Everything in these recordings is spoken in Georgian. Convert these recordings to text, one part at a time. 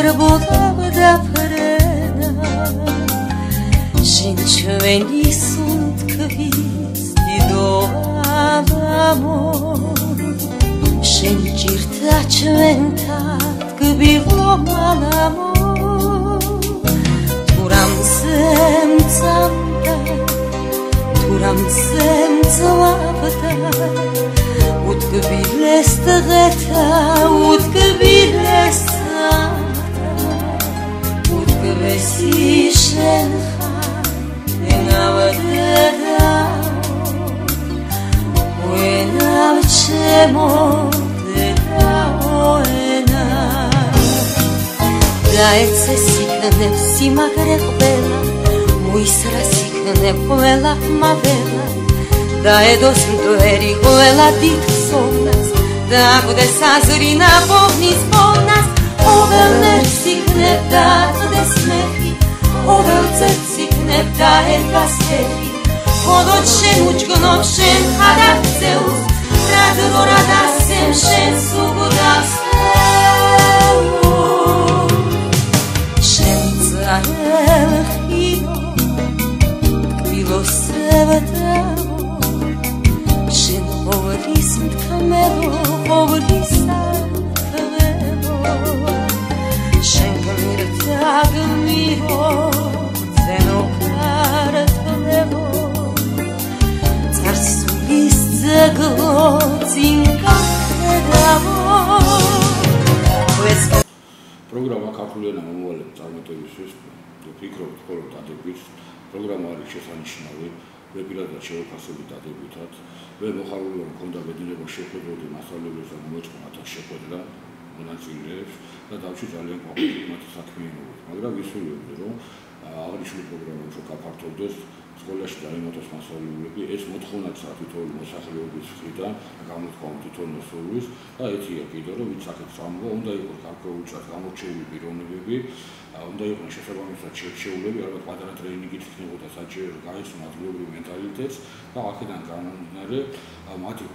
Sărbătoarea frena Și-n sunt cristi d'amor Și-n cirta cementat că vivom all'amor Turam senza lapta Ut că bilesta gata Ut că bilesta Ut că vesishen Da etse sikne sima grehbela Muisra sikne poela mavela Da edos doeri goela dit sonas Da bude sazrina povnis polnas Ovelner sikne da desmehi Ovelcer sikne da ergastehi Hodot shen uchgnot shen hadat zeus Radro radasem shen sugudas პროგრამა ქართული ენა მომავალების წარმატებისთვის ვფიქრობთ მხოლოდ დადებით. პროგრამა არის შესანიშნავი, ვეპირადად შევაფასებით დადებითად. მე მოხარული ვარ მქონდა ბედნიერება შეხვედროდი მასწავლებლებს და მოეწყონათ შეხვედრა მონაწილეებს და დავში ძალიან ყოფილი მათი საქმიანობით. მაგრამ ვისურვებდი რომ აღნიშნული პროგრამა უფრო გაფართოვდეს სკოლაში დაემატოს მასწავლებლები, ეს მოთხოვნაც თითოეული მოსახლეობის მხრიდან გამოთქვამთ თითოეულ მოსწავლეს და ეთია კიდევ რომ ვინც აქეთ სამბო უნდა იყოს გარკვეულწილად გამორჩეული პიროვნებები, უნდა იყოს შესაბამისად შერჩეულები, ალბათ პატარა ტრეინინგით იქნებოდა საჭირო გაიცნო ადგილობრივ მენტალიტეტს და აქედან გამომდინარე მათი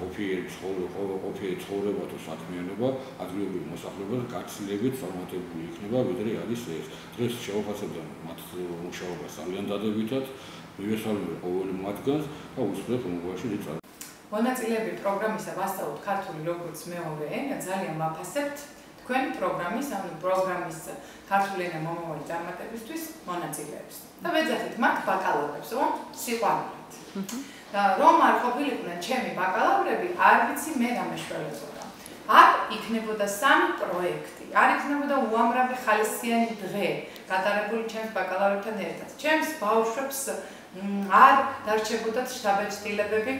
ყოფილი ცხოვრება თუ საქმიანობა ადგილობრივ მოსახლეობას გაცილებით წარმატებული იქნება, ვიდრე არის ეს. დღეს შევაფასებთ მათ მუშაობას ძალიან დადებითად. მივესალმები ყოველ მათგანს და უსწრებ მომავალში დიწა. მონაწილეები პროგრამისა ვასწავლოთ ქართული როგორც მეორე ენა, ძალიან ვაფასებთ თქვენი პროგრამის, ანუ პროგრამის ქართული ენა მომავალი წარმატებისთვის მონაწილეებს. და ვეძახით მათ ბაკალავრებს, რომ სიყვარულით. და რომ არ ყოფილიყვნენ ჩემი ბაკალავრები, არ ვიცი მე რა მეშველებოდა. არ იქნებოდა სამი პროექტი, არ იქნებოდა უამრავი ხალისიანი დღე გატარებული ჩემს ბაკალავრებთან ერთად. ჩემს ბავშვებს არ დარჩებოდათ შთაბეჭდილებები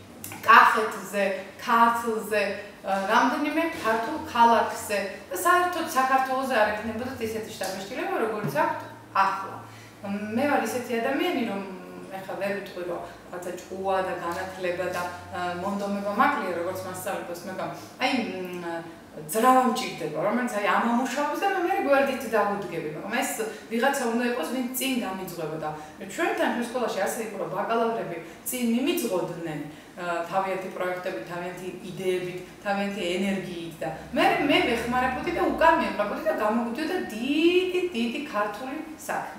კახეთზე, ქართლზე, რამდენიმე ქართულ ქალაქზე და საერთოდ საქართველოზე არ ექნებოდათ ისეთი შთაბეჭდილება, როგორც აქვთ ახლა. მე ვარ ისეთი ადამიანი, რომ ეხლა ვერ ვიტყვი, რომ რაღაცა ჭკუა და განათლება და მონდომება მაკლია, როგორც მასწავლებლებს, მაგრამ აი ძრავა მჭირდება, რომელიც აი ამამუშავებს და მე გვერდით დავუდგები, მაგრამ ეს ვიღაცა უნდა იყოს, ვინც წინ გამიძღვებოდა. ჩვენთან სკოლაში ასე იყო, რომ ბაკალავრები წინ მიმიძღოდნენ თავიანთი პროექტებით, თავიანთი იდეებით, თავიანთი ენერგიით და მე ვეხმარებოდი და უკან მიყრებოდი და გამოგვიდოდა დიდი ქართული საქმე.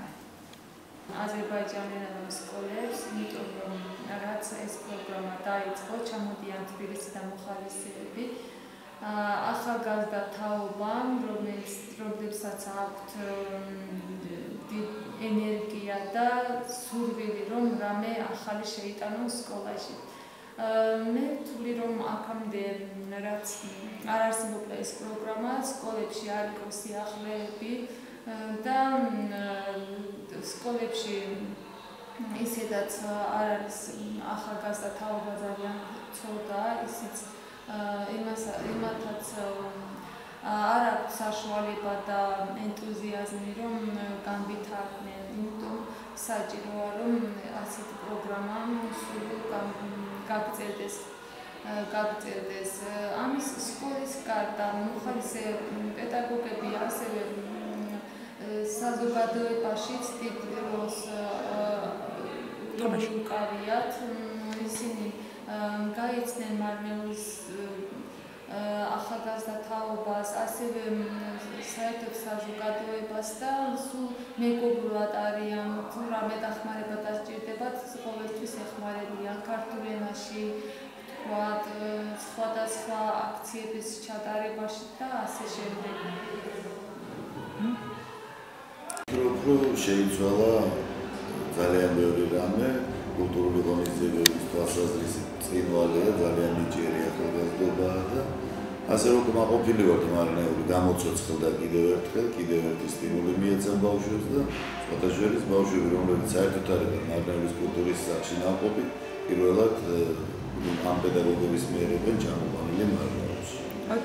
აზერბაიჯანელენოვან სკოლებს, იმიტომ რომ რაც ეს პროგრამა დაიწყო, ჩამოდიან თბილისიდან მოხალისეები, ახალგაზრდა თაობამ, რომლებსაც აქვთ ენერგია და სურვილი, რომ რამე ახალი შეიტანონ სკოლაში. მე ვთვლი, რომ აქამდე რაც არ არსებობდა ეს პროგრამა, სკოლებში არ იყო სიახლეები და სკოლებში ისედაც არ არის ახალგაზრდა თაობა ძალიან ცოტა, ისიც იმათაც არ აქვს საშუალება და ენტუზიაზმი, რომ განვითარდნენ, იმიტომ საჭიროა, რომ ასეთი პროგრამა გაგრძელდეს. ამის სკოლის გარდა მოხალისე პედაგოგები ასევე საზოგადოებაშიც დიდ როლს უკავიათ. ისინი გაიცნენ მარნეულის ახალგაზრდა თაობას, ასევე საერთოდ საზოგადოებას და სულ მეგობრულად არიან, თუ რამე დახმარება დასჭირდებათ, ყოველთვის ეხმარებიან ქართულ ენაში, ვთქვათ, სხვადასხვა აქციების ჩატარებაში და ასე შემდეგ. შეიცვალა ძალიან ბევრი რამე, კულტურული ღონისძიებების თვალსაზრისით ბრწყინვალეა, ძალიან ნიჭიერი ახალგაზრდობაა და ასე რომ კმაყოფილი ვართ მარნეული გამოცოცხლდა კიდევ ერთი სტიმული მიეცა ბავშვებს და სხვათა შორის ბავშვები, რომლებიც საერთოდ არიან მარნეულის კულტურის სახში ნაყოფი, პირველად ამ პედაგოგების მიერ იყვნენ ჩამოყვანილი მარნეულში.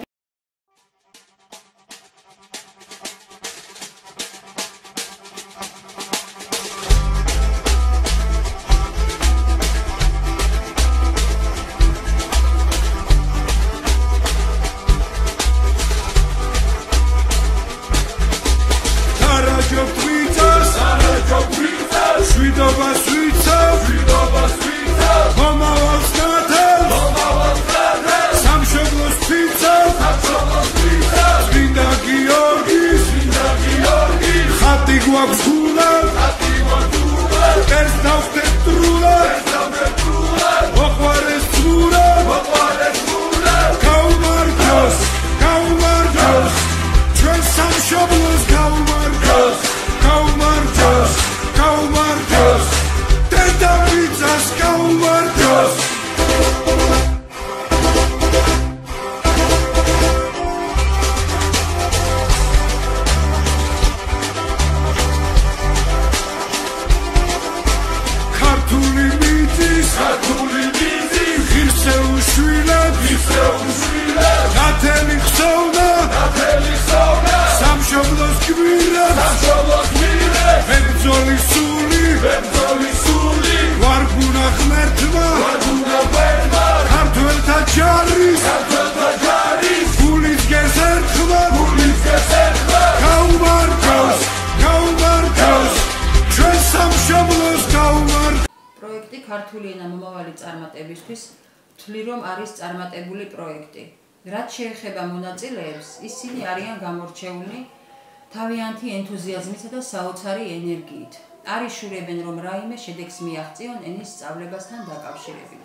ქართული ენა მომავალი წარმატებისთვის თვლი რომ არის წარმატებული პროექტი. რაც შეეხება მონაწილეებს, ისინი არიან გამორჩეული თავიანთი ენთუზიაზმითა და საოცარი ენერგიით. არიშურებენ რომ რაიმე შედეგს მიაღწიონ ენის სწავლებასთან დაკავშირებით.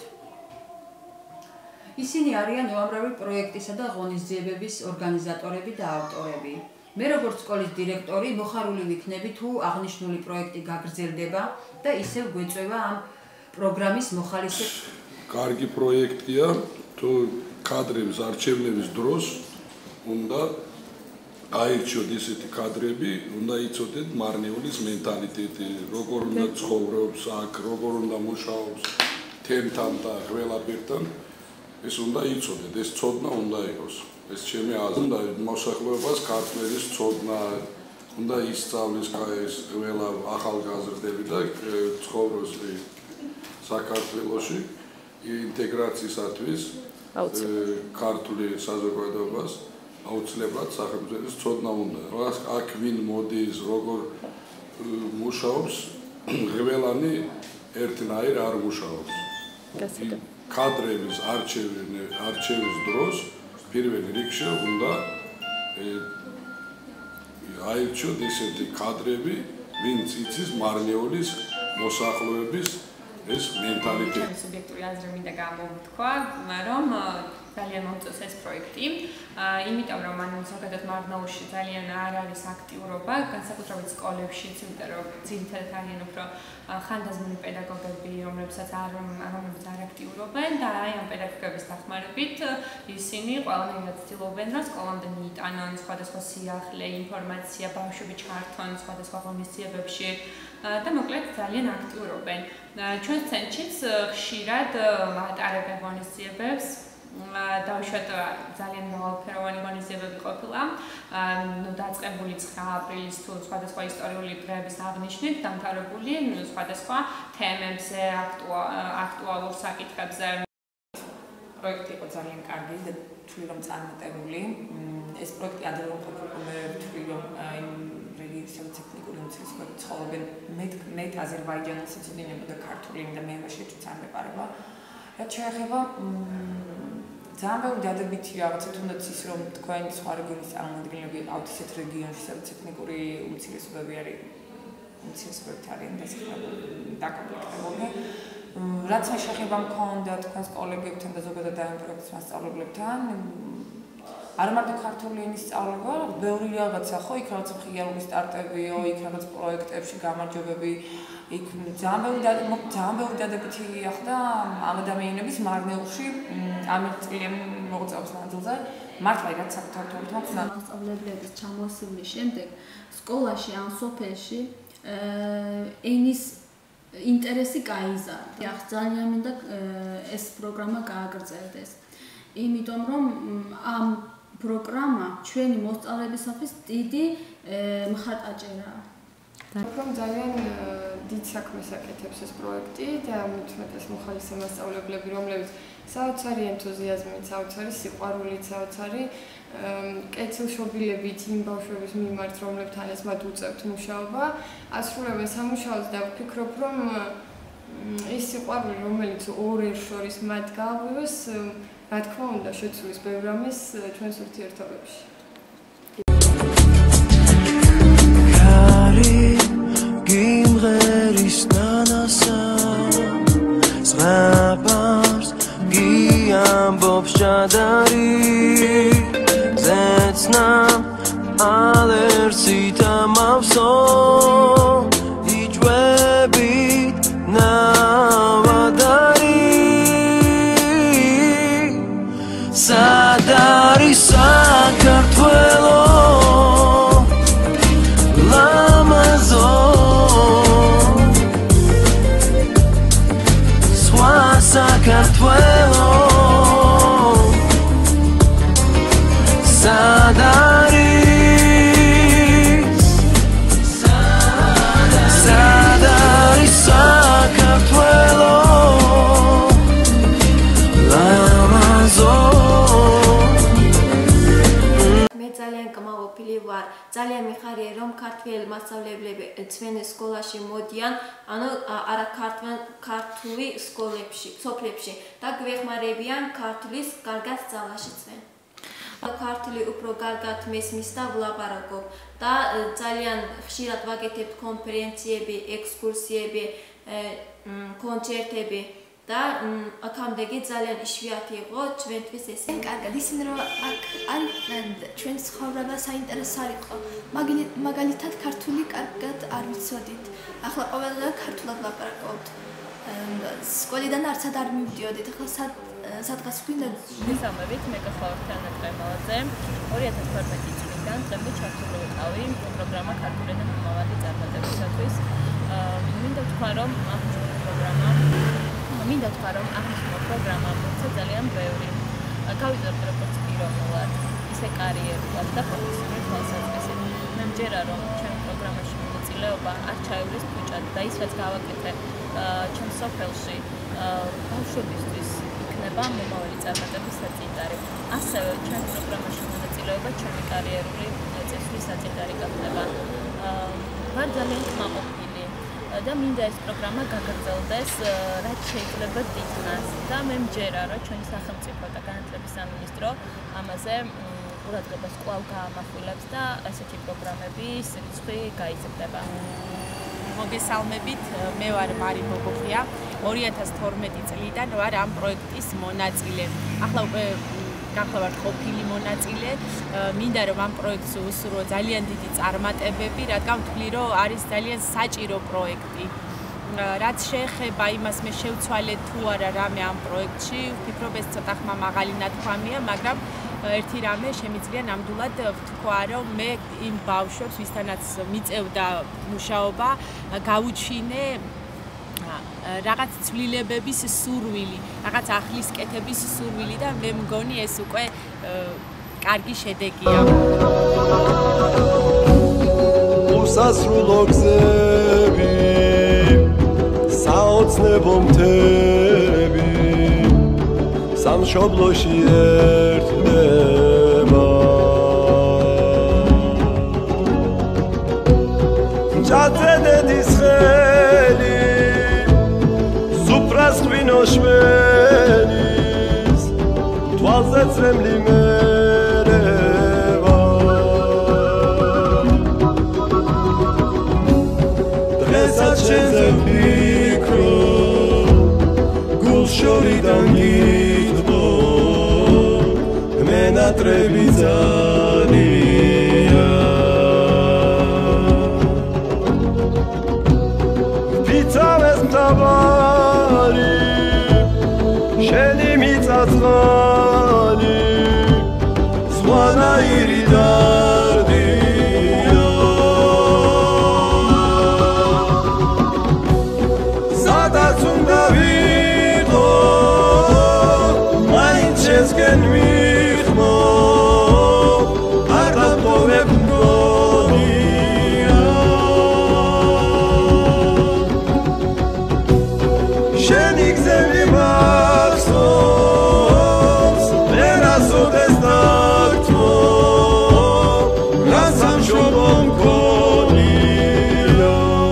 ისინი არიან უამრავი პროექტისა და ღონისძიებების ორგანიზატორები და ავტორები. მე როგორც სკოლის დირექტორი მოხარული ვიქნები თუ აღნიშნული პროექტი გაგრძელდება და ისევ გვეწევა ამ პროგრამის მოხალისე. კარგი პროექტია, თუ კადრების არჩევნების დროს უნდა აირჩიოთ ისეთი კადრები, უნდა იცოდეთ მარნეულის მენტალიტეტი, როგორ უნდა ცხოვრობს აქ, როგორ უნდა მუშაობს თემთან და ყველაფერთან. ეს უნდა იცოდეთ, ეს ცოდნა უნდა იყოს. ეს ჩემი აზრი, უნდა მოსახლეობას ქართველის ცოდნა უნდა ისწავლის ეს ყველა ახალგაზრდები და ცხოვროს საქართველოში ინტეგრაციისათვის ქართული საზოგადოებას აუცილებლად სახელმწიფოს ცოდნა უნდა. აქ ვინ მოდის, როგორ მუშაობს, ყველანი ერთნაირ არ მუშაობს. კადრების არჩევის დროს პირველ რიგში უნდა აირჩიოთ ისეთი კადრები, ვინც იცის მარნეულის მოსახლეობის ეს მენტალიტეტი. სუბიექტური აზრი მინდა გამოვთქვა, რომ ძალიან მომწონს ეს პროექტი, იმიტომ რომ ანუ ზოგადად მარნეულში ძალიან არ არის აქტიურობა, განსაკუთრებით სკოლებშიც, იმიტომ რომ ძირითადად არიან უფრო ხანდაზმული პედაგოგები, რომლებსაც არ აქტიურობენ და აი ამ პედაგოგების დახმარებით ისინი ყველანაირად ცდილობენ, რომ სკოლამდე მიიტანონ სხვადასხვა სიახლე, ინფორმაცია, ბავშვები ჩართონ სხვადასხვა ღონისძიებებში და მოკლედ ძალიან აქტიურობენ. ჩვენ ცენტრშიც ხშირად ვატარებენ ღონისძიებებს. დავუშვათ ძალიან მრავალფეროვანი ღონისძიებები ყოფილა. დაწყებული 9 აპრილის თუ სხვადასხვა ისტორიული დღეების აღნიშვნით დამთავრებული სხვადასხვა თემებზე, აქტუალურ საკითხებზე. პროექტი იყო ძალიან კარგი და თვლი რომ წარმატებული. ეს პროექტი ადრე რომ ყოფილიყო, მე ვთვლი რომ რეგიონის ტექნიკური უნივერსიტეტში ცხოვრობენ მეტ აზერბაიჯანელსაც ოდინება და ქართული და მე მაშინ არ მეპარება. რაც შეეხება ძალიან ბევრი დადებითი რაღაცა თუნდაც ის რომ თქვენ სხვა რეგიონის წარმომადგენლები ყავთ ისეთ რეგიონში სადაც ეთნიკური უმცირესობები არის უმცირესობებით არიან დაკომპლექტებული რაც შეხება მქონდა თქვენს კოლეგებთან და ზოგადად ამ პროექტის მასწავლებლებთან არ მარტო ქართული ენის სწავლება, ბევრი რაღაცა ხო, იქ რაღაც მხიარული სტარტებიო, იქ რაღაც პროექტებში გამარჯვებები, იქ ძალიან ბევრი დადებითი ახლა ამ ადამიანების მარნეულში ამ წლიან მოღვაწეობის მანძილზე მართლა რაც საქართველოს თქმა მასწავლებლების ჩამოსვლის შემდეგ სკოლაში ან სოფელში ენის ინტერესი გაიზარდა. ძალიან მინდა ეს პროგრამა გააგრძელდეს. იმიტომ რომ ამ პროგრამა ჩვენი მოსწავლეებისათვის დიდი მხარდაჭერაა. რომ ძალიან დიდ საქმეს აკეთებს ეს პროექტი და მithumetes მოხალისე მასწავლებლები, რომლებიც საოცარი ენთუზიაზმით, საოცარი სიყვარულით, საოცარი კეთილშობილებით იმ ბავშვების მიმართ, რომლებთან ეს მათ უწევთ მუშაობა, ასრულებენ სამუშაოს და ვფიქრობ, რომ ის სიყვარული, რომელიც ორ ერთ შორის მათ გააღვივეს, რა თქმა უნდა, შეცვლის ბევრ რამეს ჩვენს ურთიერთობებში. გიმღერის ნანასა ზღაპარს გიამბობს ჭადარი ზეცნამ ალერსით ამავსო იჭვებით ნავადარი სად არის საქართველო საქართველო სად არის საქართველო ლამაზო მე ძალიან გამაყოფილი ვარ ძალიან მიხარია რომ ქართველ მასწავლებლები ჩვენი სკოლაში მოდიან ანუ არა ქართული სკოლებში სოფლებში და გვეხმარებიან ქართulis კარგად სწავლაში ჩვენ ქართული უფრო კარგად მესმის და ვლაპარაკობ და ძალიან ხშირად ვაკეთებთ კონფერენციები ექსკურსიები კონცერტები და აქამდე ძალიან იშვიათი იყო ჩვენთვის ეს კარგად ისინი რომ აქ არიან ჩვენ ცხოვრება საინტერესო არ იყო მაგალითად ქართული კარგად არ ვიცოდით ახლა ყველა ქართულად ლაპარაკობთ სკოლიდან არცად არ მივდიოდით ახლა სადღაც გვინდა მისამებით მე გახლავართ ანა ტრემალაძე 2012 წლიდან დღემდე ჩართული ვიყავი პროგრამა ქართული ენა მომავალი წარმატებისათვის მინდა თქვა რომ ამ პროგრამა მოეცა ძალიან ბევრი გავიზარდე როგორც პიროვნულად ისე კარიერულად და პროფესიულ თვალსაზრისით მე მჯერა რომ ჩემ პროგრამაში მონაწილეობა არ ჩაივლის ფუჭად და ის რაც გავაკეთე ჩემ სოფელში ბავშვებისთვის იქნება მომავალი წარმატების საწინდარი ასევე ჩემ პროგრამაში მონაწილეობა ჩემი კარიერული წესვის საწინდარი გახდება ვარ ძალიან კმაყოფილი და მინდა ეს პროგრამა გაგრძელდეს რაც შეიძლება დიდხანს და მე მჯერა რომ ჩვენი სახელმწიფო და განათლების სამინისტრო ამაზე ყურადღებას კვლავ გაამახვილებს და ასეთი პროგრამების რიცხვი გაიზრდება. მოგესალმებით, მე ვარ მარი მოგოხია, 2012 წლიდან ვარ ამ პროექტის მონაწილე. ახლა უკვე გახლავართ ყოფილი მონაწილე, მინდა რომ ამ პროექტს უსურვო ძალიან დიდი წარმატებები, რადგან ვთვლი რომ არის ძალიან საჭირო პროექტი. რაც შეეხება იმას მე შევცვალე თუ არა რამე ამ პროექტში, ვფიქრობ ეს ცოტა ხმა მაღალი ნათქვამია, მაგრამ ერთი რამე შემიძლია ნამდვილად ვთქვა რომ მე იმ ბავშვებს ვისთანაც მიწევდა მუშაობა გავუჩინე რაღაც ცვლილებების სურვილი, რაღაც ახლის კეთების სურვილი და მე მგონი ეს უკვე კარგი შედეგია. უსასრულო გზები, საოცნებო მთები, სამშობლოში ერთდება. ჩაწედეთის ხელი სუფრას ღვინო შვენის თვალზე წრემლი მერევა დღესაც შენზე ვფიქრო გულს შორიდან გითხოვ მენატრები ძალიან ვფიცავეს მთავარი შენი მიწაწყალი სხვანაირი დარდია სადაც უნდა ვიყო მაინც შენსკენ ვიხმო არ დავტოვებ მგონია შენი გზები მახსოვს ვერასოდეს დაგთმო რა სამშობლო მგონია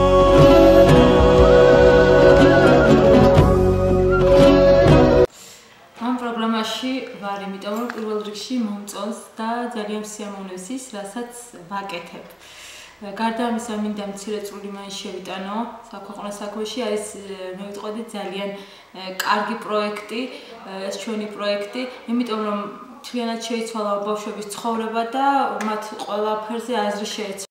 ამ პროგრამაში ვარ, იმიტომ რომ პირველ რიგში მომწონს და ძალიან სიამოვნებს ის, რასაც ვაკეთებ. გარდა ამისა, მინდა მცირე წვლილი მაინც შევიტანო საქვეყნო საქმეში, არის მე ვიტყოდი ძალიან კარგი პროექტი, ეს ჩვენი პროექტი, იმიტომ რომ მთლიანად შეიცვალა ბავშვების ცხოვრება და მათ ყველაფერზე აზრი შეეცვალა.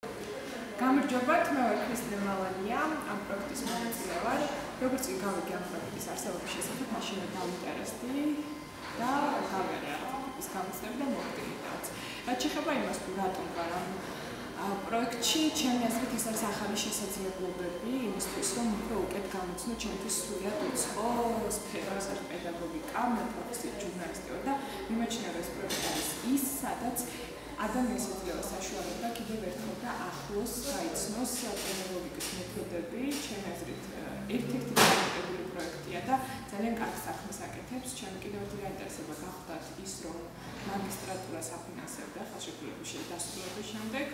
გამარჯობათ, მე ვარ ქრისტე მალანია, ამ პროექტის მონაწილე ვარ. როგორც კი გავიგე ამ პროექტის არსებობის შესახებ, მაშინ დავინტერესდი და გავერე ის გამოცდები და მოვიდი რაც. რაც შეეხება იმას, თუ რატომ ვარ ამ პროექტში, ჩემი აზრით ეს არის ახალი შესაძლებლობები იმისთვის, რომ უფრო უკეთ გამოცნო ჩემთვის სრულად უცხო სფეროს პედაგოგიკა, მე პროფესიით ჟურნალისტი ვარ და მიმაჩნია რომ ეს პროექტი არის ის, სადაც ადამიანს ეძლევა საშუალება კიდევ ერთხელ და ახლოს გაიცნოს პედაგოგიკის მეთოდები, ჩემი აზრით ერთ-ერთი დამოკიდებული პროექტია და ძალიან კარგ საქმეს აკეთებს. ჩემი კიდევ ერთი გაინტერესება გახლდათ ის, რომ მაგისტრატურას აფინანსებდა ხელშეკრულების დასრულების შემდეგ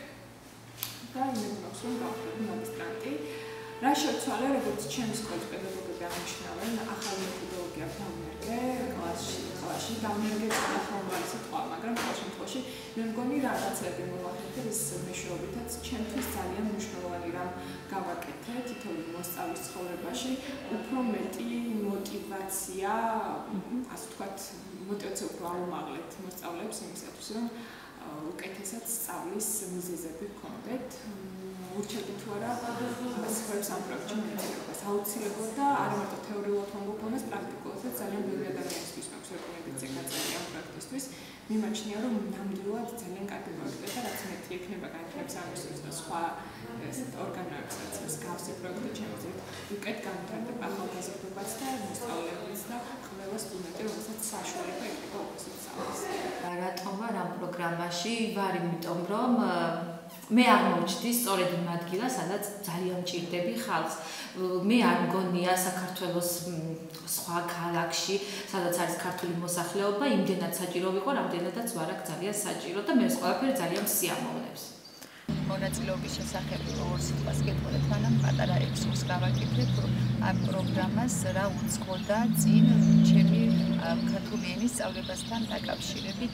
და იმედი მაქვს, რომ გავხდები მაგისტრანტი. რა შევცვალე, როგორც ჩემი სკოლის პედაგოგები აღნიშნავენ, ახალი მეთოდოლოგია დავმერგე კლასში, დავმერგე ახალმოვარი სიტყვა, მაგრამ ყოველ შემთხვევაში მე მგონი რაღაცები მოვახერხე ის მეშვეობითაც ჩემთვის ძალიან მნიშვნელოვანი რამ გავაკეთე თითოეული მოსწავლის ცხოვრებაში, უფრო მეტი მოტივაცია, ასე ვთქვათ, მოტივაცია უფრო აუმაღლეთ მოსწავლეებს იმისათვის, რომ უკეთესად სწავლის მიზეზები ჰქონდეთ. ურჩევდი თუ არა ასეთ ამ პროექტში მონაწილეობას აუცილებლად და არა მარტო თეორიულად მომგონებას პრაქტიკულადაც ძალიან ბევრი ადამიანისთვის მაქვს რეკომენდაცია გაწეული ამ პროექტისთვის. მიმაჩნია რომ ნამდვილად ძალიან კარგი პროექტია და რაც მეტი ექნება განათლების სამინისტროს და სხვა ორგანოებსაც მსგავსი პროექტი ჩემი აზრით უკეთ განვითარდება ახალგაზრდობაც და მოსწავლეებიც და ყველა სტუდენტი რომელსაც საშუალება ექნება უფასოდ სწავლის. რატომ ვარ ამ პროგრამაში? ვარ იმიტომ რომ მე არ მოვჩდი სწორედ იმ ადგილას, სადაც ძალიან მჭირდები ხალხს. მე არ მგონია საქართველოს სხვა ქალაქში, სადაც არის ქართული მოსახლეობა, იმდენად საჭირო ვიყო, რამდენადაც ვარ აქ ძალიან საჭირო და მე ეს ყველაფერი ძალიან სიამოვნებს. მონაწილეობის შესახებ ორ სიტყვას გეტყოდეთ, მაგრამ პატარა ექსკურს გავაკეთებ ამ პროგრამას, რა უძღოდა წინ ჩემი ქართული ენის სწავლებასთან დაკავშირებით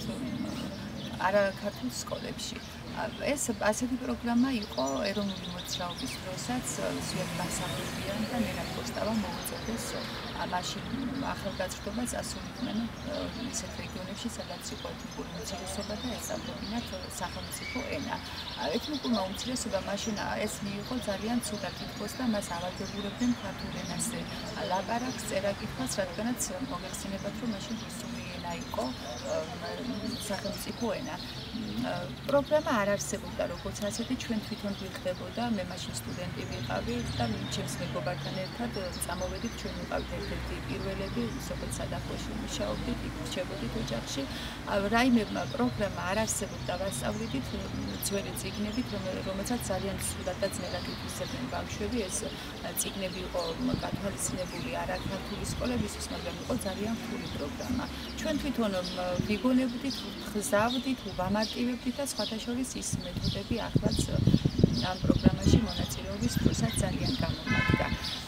არა ქართულ სკოლებში. ეს ასეთი პროგრამა იყო ეროვნული მოძრაობის დროსაც ზვიად მასალებიან და ნენა კოსტავა მოუწოდეს მაშინ ახალგაზრდობა წასულიყვნენ ისეთ რეგიონებში, სადაც იყო ეთნიკური უმცირესობა და ესწავლებინათ სახელმწიფო ენა. ეთნიკურმა უმცირესობამ მაშინ ეს მიიღო ძალიან ცუდად თითქოს და მას ავადდებურებდნენ ქართულ ენაზე ლაპარაკს, წერა-კითხვას, რადგანაც მოგეხსენებათ, რომ მაშინ რუსული ენა იყო სახელმწიფო ენა. პროგრამა არ არსებობდა როგორც ასეთი, ჩვენ თვითონ ვიხდებოდა, მე მაშინ სტუდენტი ვიყავი და ჩემს მეგობართან ერთად წამოვედით, ჩვენ ვიყავით ერთ-ერთი პირველები, სოფელ სადახლოში მუშაობდით, იქ რჩებოდით ოჯახში. რაიმე პროგრამა არ არსებობდა, ვასწავლიდით ძველი წიგნებით, რომელსაც ძალიან სრულად და ძნელად ითვისებდნენ ბავშვები. ეს წიგნები იყო გათვალისწინებული არა ქართული სკოლებისთვის, მაგრამ იყო ძალიან რთული პროგრამა. ჩვენ თვითონ ვიგონებდით, ვგზავნით, ვამარტივებდით და სხვათა შორის ის მეთოდები ახლაც ამ პროგრამაში მონაწილეობის დროსაც ძალიან გამომადგა.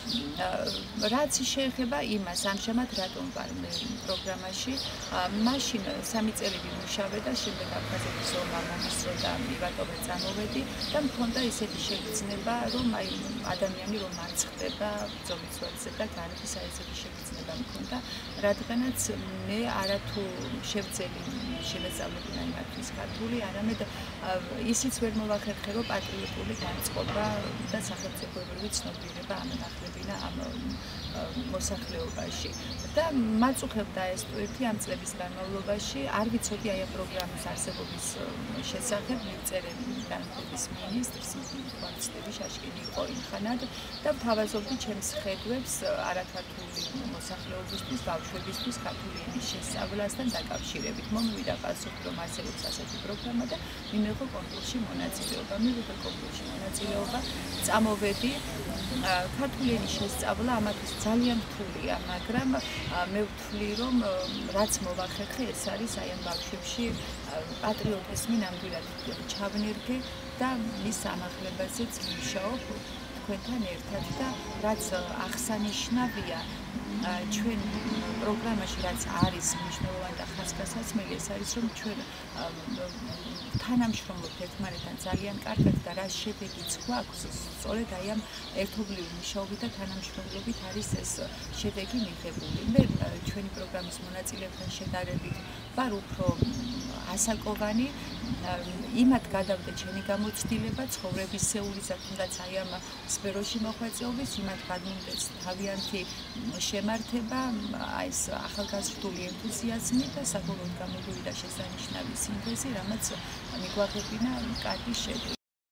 რაც შეეხება იმას, ამჟამად რატომ ვარ მე პროგრამაში, მაშინ 3 წელი ვიმუშავე და შემდეგ აფხაზეთის ომმა მომისრო და მივატოვე წამოვედი და მქონდა ისეთი შეგრძნება, რომ აი ადამიანი რომ მარცხდება ბრძოლის ველზე და გარების ესეთი შეგრძნება მქონდა, რადგანაც მე არათუ შევძელი შემესწავლებინა იმათთვის ქართული, არამედ ისიც ვერ მოვახერხე, რომ პატრიოტული განწყობა და სახელმწიფოებრივი ცნობიერება ამონახლებინა ამ მოსახლეობაში. და მაწუხებდა ეს ტვირთი ამ წლების განმავლობაში, არ ვიცოდი აი ამ პროგრამის არსებობის შესახებ, მივწერე განათლების მინისტრს, მიცდები შაშკინი იყო იმხანად და ვთავაზობდი ჩემს ხედვებს არაქართული მოსახლეობისთვის, ბავშვებისთვის ქართული ენის შესწავლასთან დაკავშირებით. მომივიდა პასუხი, რომ არსებობს ასეთი პროგრამა და მიმეღო კონკურსში მონაწილეობა. მივიღე კონკურსში მონაწილეობა, წამოვედი. ქართული ენის შესწავლა ამათვის ძალიან რთულია, მაგრამ მე ვთვლი, რომ რაც მოვახერხე, ეს არის აი ამ ბავშვებში პატრიოტიზმი ნამდვილად ჩავნერგე და მის ამახლებაზეც ვიმუშაობ თქვენთან ერთად და რაც აღსანიშნავია ჩვენ პროგრამაში რაც არის მნიშვნელოვანი და ხასგასაცმელი, ეს არის რომ ჩვენ თანამშრომლობთ ერთმანეთთან ძალიან კარგად და რა შედეგიც გვაქვს, სწორედ აი ამ ერთობლივი მუშაობით და თანამშრომლობით არის ეს შედეგი მიღებული. მე ჩვენი პროგრამის მონაწილეებთან შედარებით ვარ უფრო ასაკოვანი, იმათ გადავდე ჩემი გამოცდილება ცხოვრებისეულისა, თუნდაც აი ამ სფეროში მოღვაწეობის, იმათ გადმუნდეს თავიანთი შემართება, აი ეს ახალგაზრდული ენთუზიაზმი და საბოლოოდ გამოვიდა შესანიშნავი სინთეზი, რამაც მიგვაღებინა კარგი შედეგი.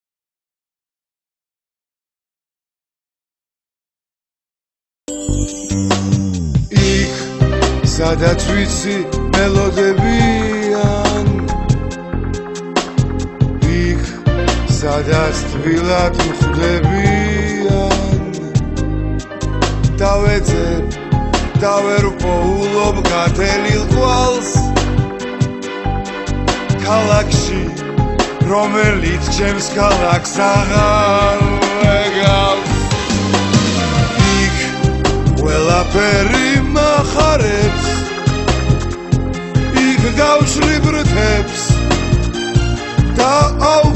იქ სადაც ვიცი მელოდებიან, იქ სადაც თბილად მხვდებიან, დავეძებ და ვერ ვპოულობ გათელილ კვალს ქალაქში, რომელიც ჩემს ქალაქს აღარ ვეგავს. იქ ყველაფერი მახარებს, იქ გავშლი ბრთებს და